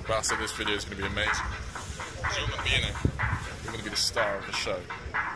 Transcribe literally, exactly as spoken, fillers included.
But I said this video is going to be amazing. So you're going to be in it. You're going to be the star of the show.